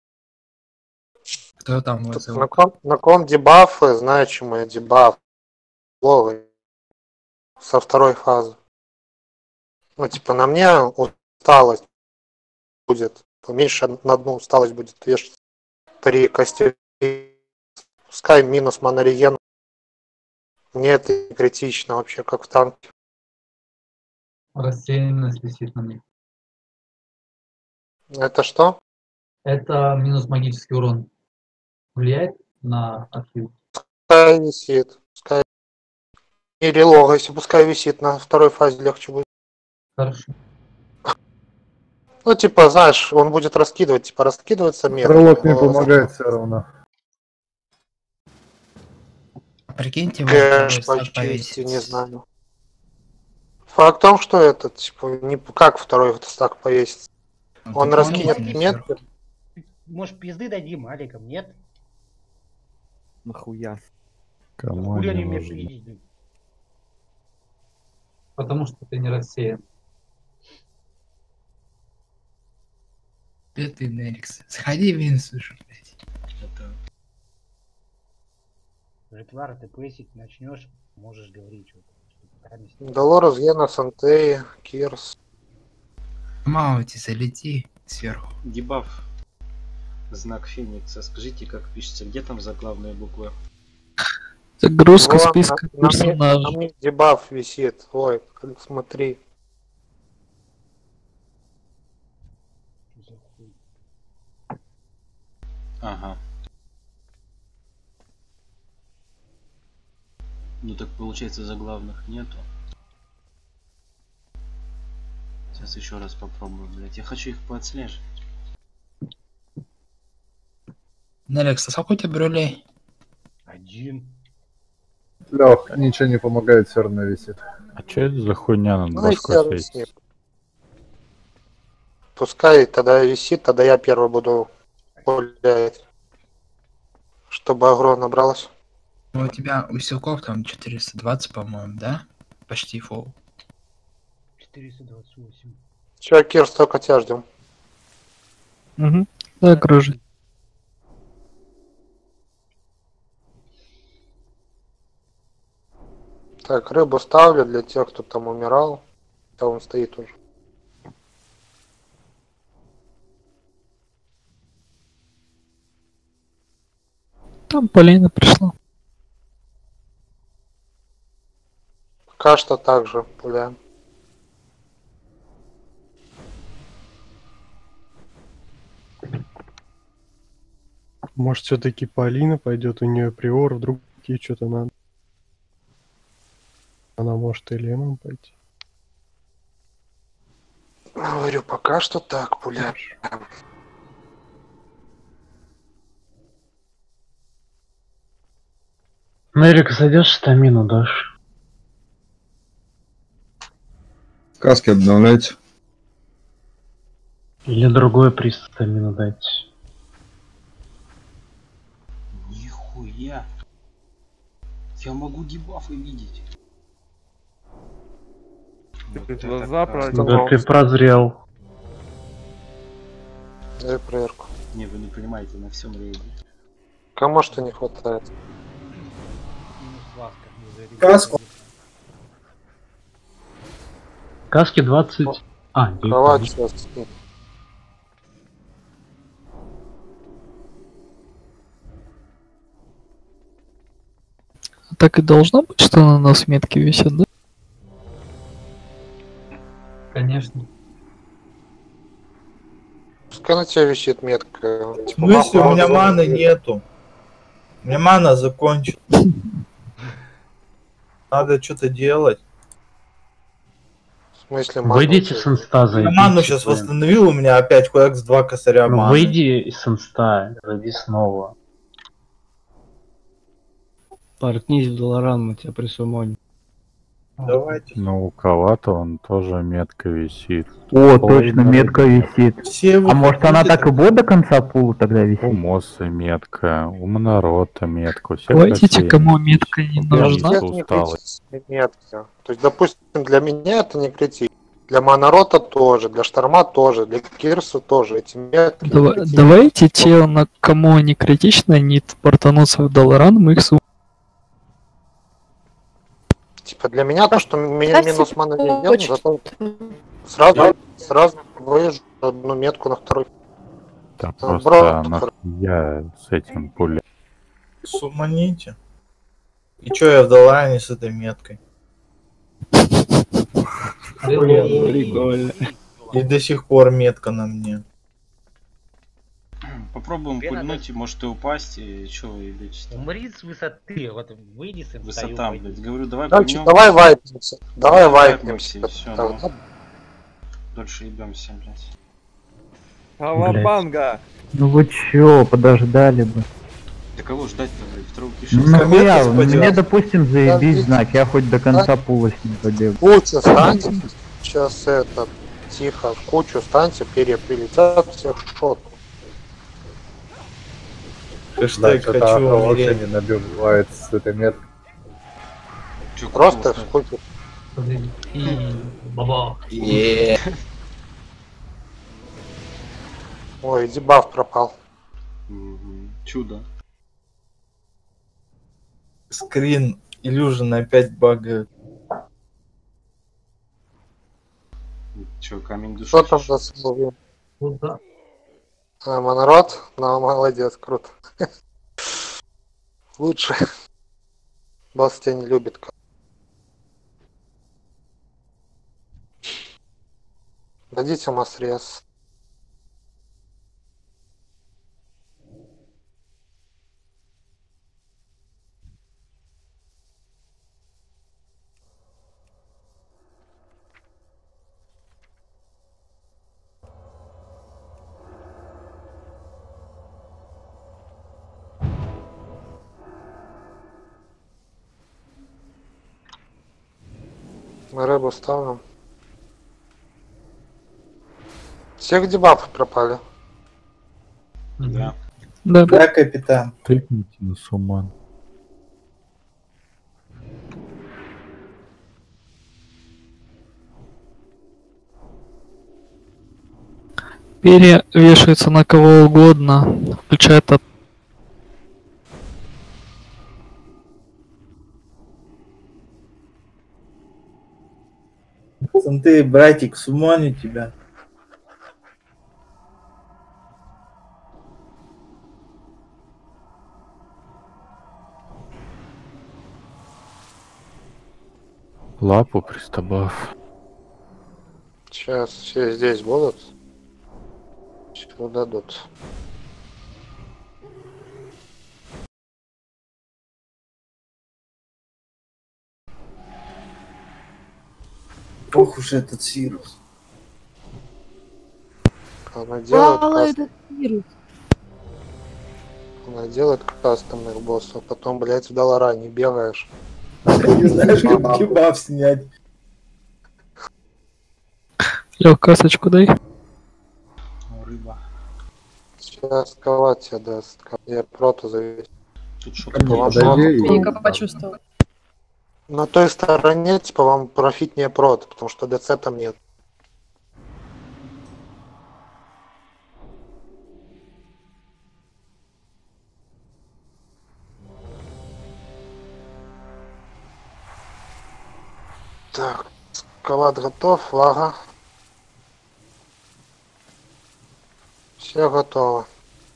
Кто там возле На ком, на ком дебафы, значимые дебаф. Логай. Со второй фазы. Ну, типа, на мне усталость будет. Меньше на одну усталость будет вешаться. При кости. Пускай минус монореген. Мне это не критично вообще, как в танке. Рассеянность висит на мне. Это что? Это минус магический урон. Влияет на отхил? Пускай висит. Пускай... Или логайся, пускай висит. На второй фазе легче будет. Хорошо. Ну, типа, знаешь, он будет раскидывать, типа, раскидывается мир. Пролог не помогает все равно. Прикиньте, Кэш почти, не знаю. Факт в том, что этот, типа, не как второй стак повесится. Ну, Он раскинет нет. Может, пизды дадим Аликам, нет? Нахуя? Кому Хули они не мне нужно? пиздить? Потому что ты не рассеян. Где ты, Неликс? Сходи в Винсуш, блядь. Это... Житвар, ты песить начнешь, можешь говорить что-то. Долорес, Генос, Антеи, Кирс. Маути, залети сверху. Дебаф. Знак Феникса. Скажите, как пишется, где там заглавные буквы? Загрузка Вон, списка на, на мне, персонажей. на мне дебаф висит. Ой, смотри. Ага. Ну так получается заглавных нету. Сейчас еще раз попробую, блять. Я хочу их поотслеживать. Неликс, а сколько у тебя брюлей? Один. Лех, ничего не помогает, все равно висит. А че это за хуйня над Ну и башкой все светит? висит. Пускай тогда висит, тогда я первый буду гулять. Чтобы агро набралось. Ну, у тебя у силков там четыреста двадцать, по-моему, да? Почти фол. четыреста двадцать восемь. Че, Кирс, только тебя ждем. Угу. Загружен. Так, рыбу ставлю для тех, кто там умирал. Да, он стоит уже. Там Полина пришла. Пока что так же пуляем. Может, все-таки Полина пойдет, у нее приор, вдруг ей что-то надо. Она может и Леном пойти. Говорю, пока что так пуляем. Нерик, зайдешь, стамину дашь? Каски обновляйте. Или другой приз стамину дать. Нихуя. Я могу дебафы видеть. Вот глаза Да ты прозрел. Дай проверку. Не, вы не понимаете, на всем рейде. Кому что не хватает? Каску. Каски двадцать. А, Кровать девять. сейчас. Так и должно быть, что на нас метки висят, да? Конечно. Пускай на тебя висит метка. В Типа, смысле, у меня нахуй, маны нету. У меня мана закончилась. Надо что-то делать. В смысле, ману Выйдите тебе? с инста, Я ману сейчас восстановил, у меня опять кое-как два косаря Ну, маны. выйди с инста, зайди снова. Паркнись в Долоран, мы тебя присумоним. Давайте. Ну, у кого-то он тоже метка висит. О, Половина точно, метка рынка. висит. Все А может она выходите. так и будет до конца пула тогда У висит? Мосса метка, у Монорота метка, у всех Хватите, кофеин. кому метка не У нужна. Пианиста Нет, не усталость. критические метки. То есть, допустим, для меня это не критично. Для Монорота тоже, для Шторма тоже, для Кирса тоже. Эти метки не Дава- критичны. Давайте те, на кому они критичны, они портанутся в Долоран, мы их су... Типа для меня то, что меня Ставьте минус мана не почту. делает, зато сразу, сразу выезжу одну метку на второй. Да Брат, просто нахуя с этим пулей. Суманите. И чё я в Долларане с этой меткой? Прикольно. И до сих пор метка на мне. Попробуем Тебе пульнуть, и может и упасть, и чё вы лечите? Умри с высоты, вот выйди с инста и Высота, упади. блядь. Говорю, давай Короче, пульнем. давай вайпнемся. Давай вайпнемся, вайпнемся. и всё, Да, ну. Дольше ебемся, блядь. Кавабанга! Ну вы чё, подождали бы. Да кого ждать-то, блядь? Второго Ну кишки. нахуя, Кометы мне, спадёт. допустим, заебись знак, я хоть до конца пула с ним побегу. Кучу станьте. Сейчас это, тихо, в кучу станьте, перья прилетят, всех шот. Хэштег что-то хочу Ахо умереть. вообще не набивает с этой меткой. Чё, Просто какого в кучу. Баба. Е. Ой, дебаф пропал. Мгм. Чудо. Скрин Illusion опять багает. Чё, камень души? Что там за слово? Ну да. А, Монород? Ну, молодец, круто. Лучше. Босс тебя не любит. Дадите масрез. Мы рыбу ставим. Всех дебафы пропали. Да. Да. Да, капитан. Тыкните на суман. Перья вешаются на кого угодно, включая тот. Ты, братик, сумоню тебя. Лапу пристабав. Сейчас все здесь будут. Все дадут. Ох уж этот Сирус. Она делает, Мало каст... этот вирус. Она делает кастомных боссов, потом, блядь, в Долларане бегаешь. Не знаешь, как дебаф снять. Лёг, касочку дай. Рыба. Сейчас ковать тебя даст. Я прото завис. Тут что Вика почувствовал. На той стороне, типа, вам профитнее прот, потому что ДЦ там нет. Так, склад готов, флага. Все готово.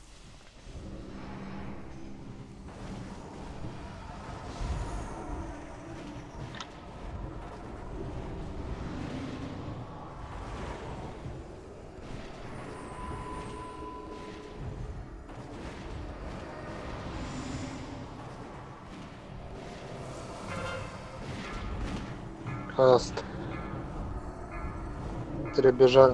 Каст. Перебежали.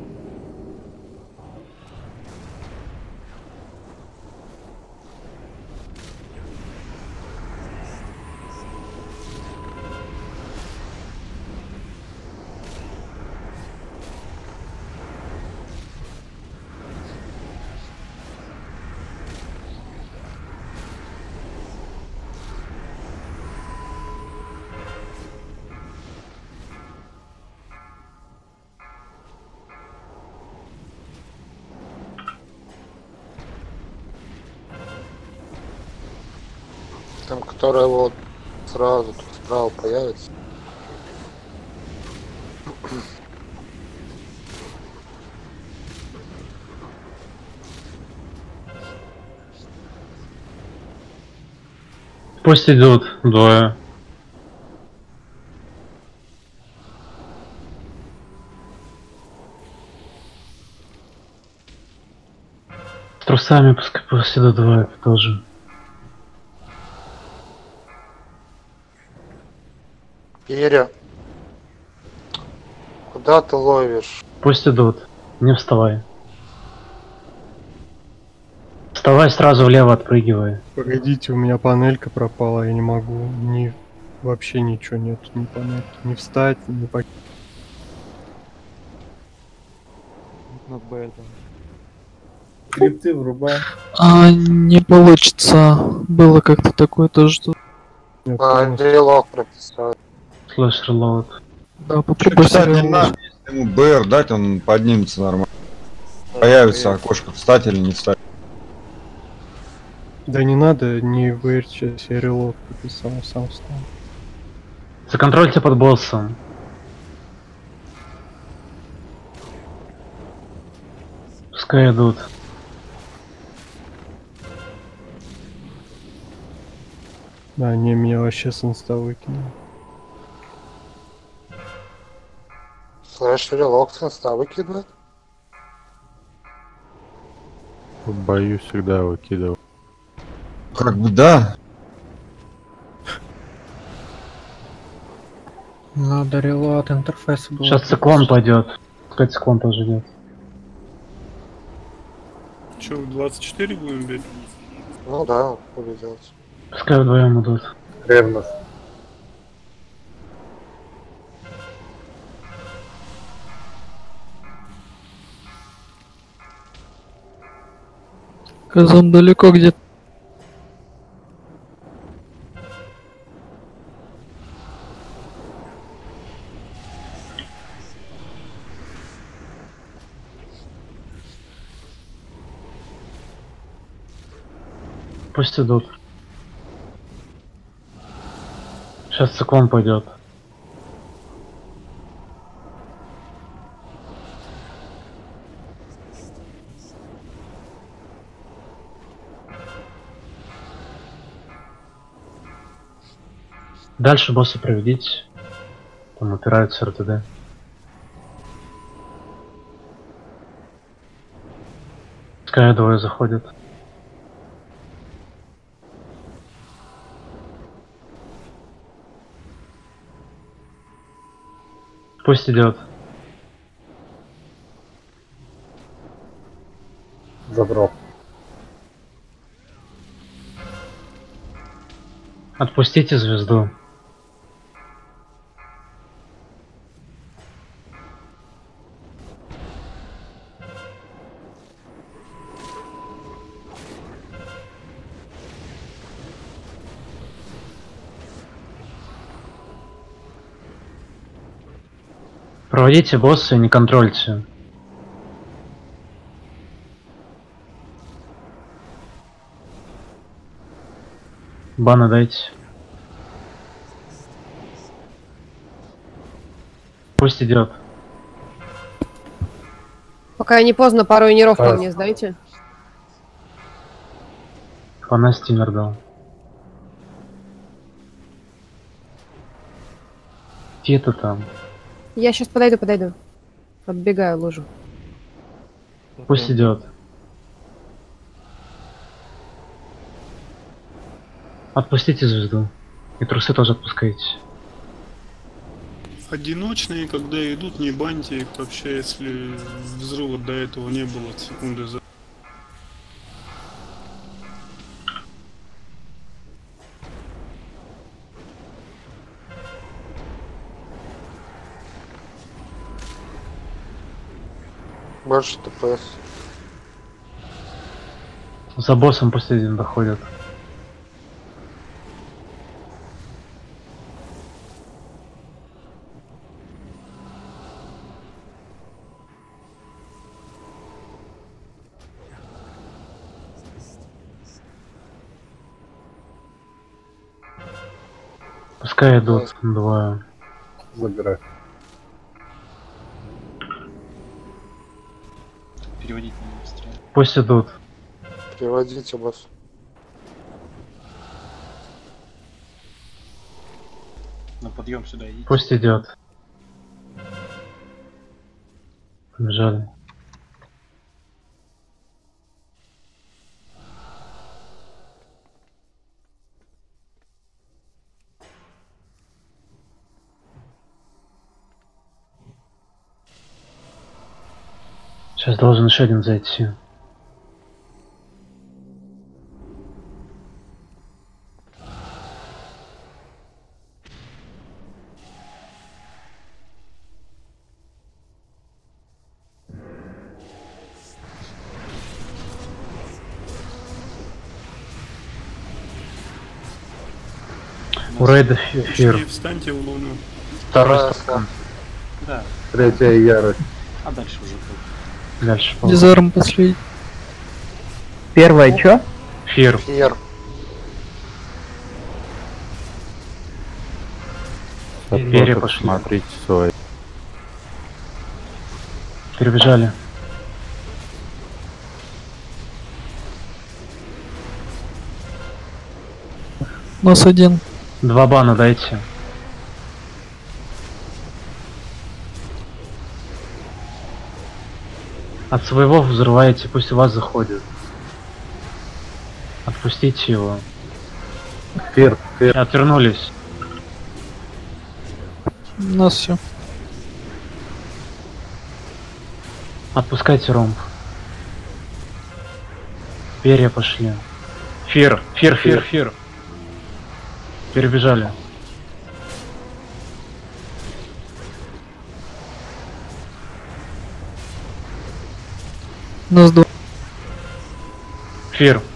Там, которая вот сразу тут справа появится. Пусть идут двое. С трусами пускай пусть идут двое тоже. Иря, куда ты ловишь? Пусть идут. Не вставай. Вставай, сразу влево отпрыгивай. Погодите, у меня панелька пропала, я не могу. Ни... Вообще ничего нет, ни панельки. Не встать, ни по... На Б там. Крипты врубай. А, не получится. Было как-то такое тоже. Что... А, диалог прописал. Слэш релоуд. Да, попробуй. Писать не надо, если ему БР дать, он поднимется нормально. Появится окошко, встать или не встать. Да не надо, не ВР, сейчас я релот пописал, сам встал. Законтрольте под боссом. Пускай идут. Да, не, меня вообще с инста выкинули. Слэш релок с инста выкидывает? В бою всегда выкидывал. Как бы да. Надо релот интерфейса было. Сейчас циклон пойдет. Пускай циклон тоже идет. Че, в двадцать четыре будем бить? Ну да, буду делать. Пускай вдвоем идут. Ревность. Казан далеко где-то. Пусть идут. Сейчас циклон пойдет. Дальше босса проведите. Там опираются РТД. Пускай двое заходят. Пусть идет. Забрал. Отпустите звезду. Проводите босса и не контрольте. Бана дайте. Пусть идет. Пока не поздно, пару юниров ко Пас. мне сдайте. Хана стимер дал. Где ты там? Я сейчас подойду, подойду. Подбегаю лужу. Пусть идет. Отпустите звезду. И трусы тоже отпускайте. Одиночные, когда идут, не баньте их вообще, если взрыва до этого не было секунды за. Больше ТПС. За боссом пусть один доходит. Пускай идут двое. Забирай. Переводить надо быстрее. Пусть идут. Переводите, босс. На подъем сюда идите. Пусть идет. Побежали. Сейчас должен еще один зайти. У рейда эфир. Точнее, встаньте в луну. Второй стакан. Да. Третья ярость. А дальше уже будет. Дальше. Дизарм последний. Первое чё? Фир. Фир. Перья пошли. Смотрите свой. Перебежали. Нос один. Два бана дайте. От своего взрываете, пусть у вас заходит. Отпустите его. Фир, фир. Отвернулись. У нас все. Отпускайте ромб. Перья пошли. Фир, фир, фир, фир. Перебежали. Нас два. Фир.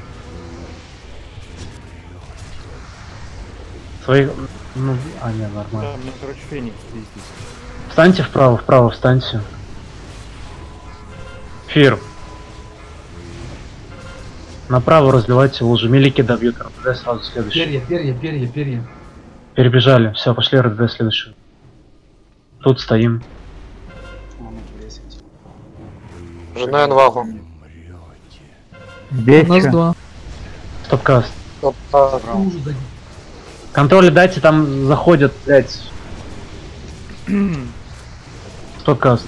Свои... Ну, а, не, нормально. Да, ну, короче, Феникс здесь. Встаньте вправо, вправо, встаньте. Фир. Направо разливайте лужу. Милики добьют, РД сразу следующий. Перья, перья, перья, перья. Перебежали. Все, пошли РД следующий. Тут стоим. Жена инвагу. Бейте. Нас два. Стопкаст. Стоп-каст. Контроль дайте, там заходят, блять. Стопкаст.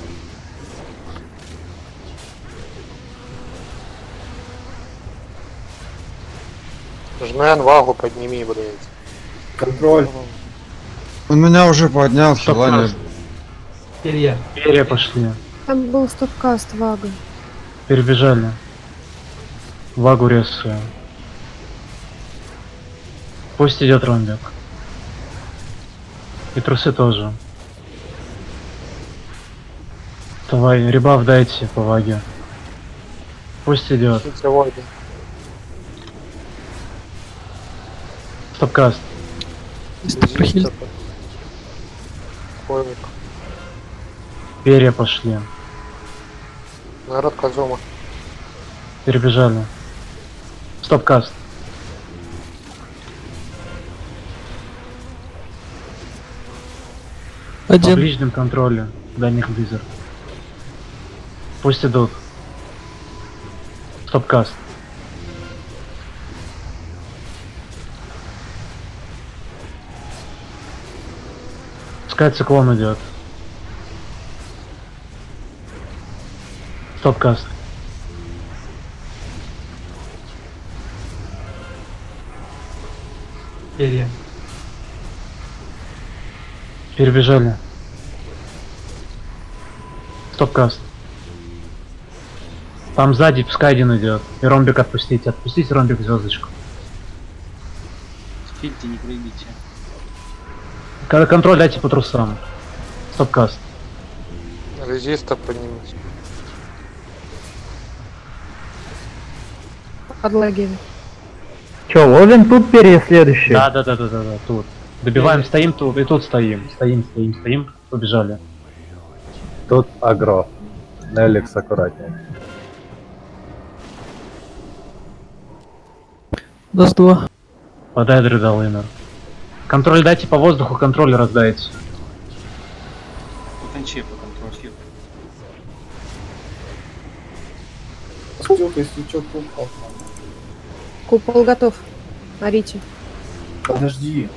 Жена инвагу подними, блядь. Контроль. Он меня уже поднял, хилани. Перья. Перья пошли. Там был стопкаст вага. Перебежали. Вагу резкую. Пусть идет ромбик. И трусы тоже. Давай, ребаф дайте по ваге. Пусть идет. Сегодня. Стопкаст. Если прохиль. Коник. Перья пошли. Народ Казума. Перебежали. Стопкаст. По ближнем контроле. Дальних визор. Пусть идут. Стопкаст. Пускай циклон идет. Стопкаст. Перья. Перебежали. Стопкаст. Там сзади пускай один идет. И ромбик отпустите. Отпустите ромбик звездочку. Спите, не прыгайте. Когда контроль дайте по трусам. Стопкаст. Резиста поднимите. Под лагерем. Че, ловим тут перья следующие? Да, да, да, да, да, да, тут. Добиваем, стоим тут, и тут стоим. Стоим, стоим, стоим. Побежали. Тут агро. Неликс аккуратнее. Даст два. Подай дредалынер. Контроль дайте по воздуху, контроль раздайте. Потанчи по контролю. Стёк, если чё, купол. Купол готов. Орите. Подожди.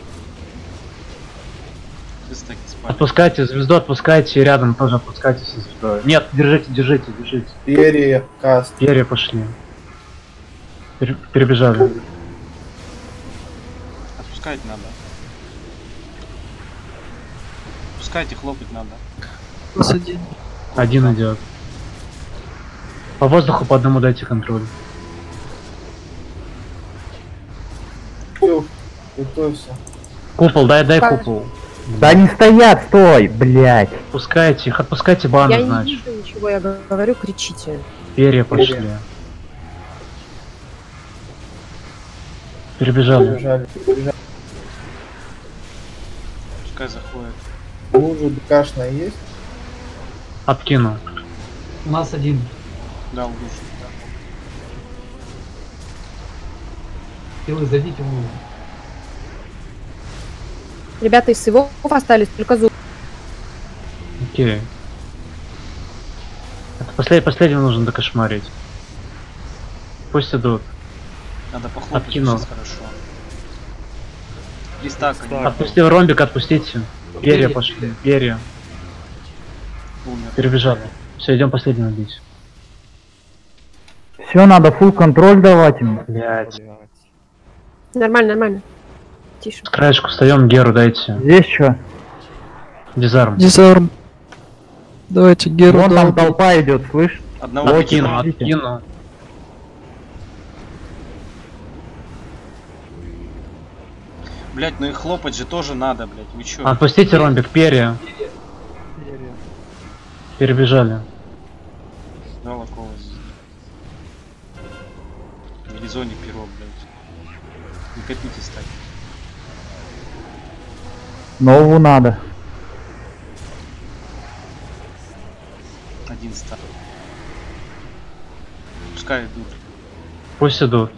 Отпускайте звезду, отпускайте, и рядом тоже отпускайте со звездой. Нет, держите, держите, держите. Перья, каст. Перья пошли. Пере перебежали. Отпускать надо. Отпускайте, хлопать надо. Плюс один. Один идет. По воздуху по одному дайте контроль. Всё, готовься. Купол, дай, дай купол. Да они стоят, стой, блять. Отпускайте их, отпускайте баны, Я значит. не вижу ничего, я говорю, кричите. Перья пошли. Перебежали. Перебежали, перебежали. Пускай заходит. Лужа ДКшная есть? Откину. У нас один. Да, лучше. Силы, зайдите в лужу. Ребята, из его остались только зуб. Окей. Это послед... последнего нужно докошмарить. Пусть идут. Надо похлопать Откинул. сейчас хорошо. Листа, Отпусти ромбик, отпустите. Перья пошли. Перья. Умер. Перебежали. Все, идем последнего бить. Все, надо full контроль давать им. Блять. Нормально, нормально. Тише. С краешку встаем, Геру дайте. Здесь что? Дизарм. Дизарм. Давайте Геру. Вон там долбим. толпа идет, слышь? Одного Откину, Видите? откину. Блять, ну и хлопать же тоже надо, блять. Вы чё? Отпустите ромбик, перья. Перебежали. Да, лакова. В горизоне перо, блять. Не копите стать. Нову надо. Один стар. Пускай идут. Пусть идут.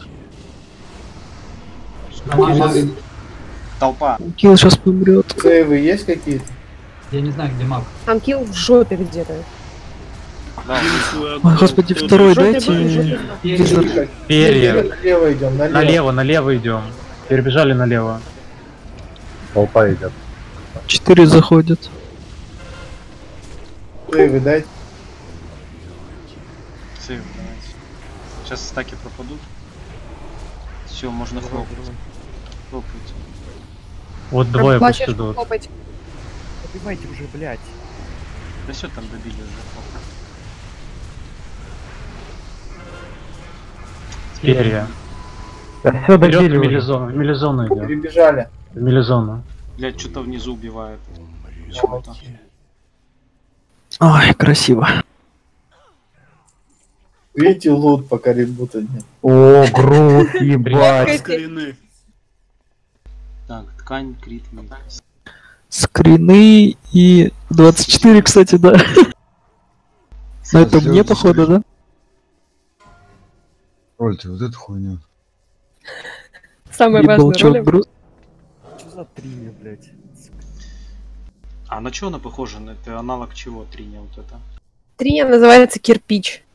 Толпа. Килл сейчас помрет. Сейвы есть какие-то? Я не знаю, где маг. Там килл в жопе где-то. Да, Ой, господи, второй Жопе дайте. был, жопе был. Дизарм. Перья. Налево идем, налево. Налево, налево идем. Перебежали налево. Толпа идет. Четыре заходят. Сейвы дайте. сейв, давайте. Сейчас стаки пропадут. Все, можно хлопать. Хлопать. Вот двое пусть Плачешь, идут. хлопать. Убивайте уже, блядь. Да все там добили уже. Перья. Да все Вперед добили в уже. милизону, в милизону идем. Перебежали. В милизону. Блять, что-то внизу убивает. Почему-то. Ой, красиво. Видите лут, пока ребута нет. О, груз, ебать. Скрины. Так, ткань, крит, микс. Скрины и двадцать четыре, кстати, да. Но это мне, походу, да? Роль, ты вот эту хуйню. Самое Ебал важное чё, роли. груз. Что за триллер, блядь? А на что она похожа? Это аналог чего, Триня вот это? Триня называется кирпич.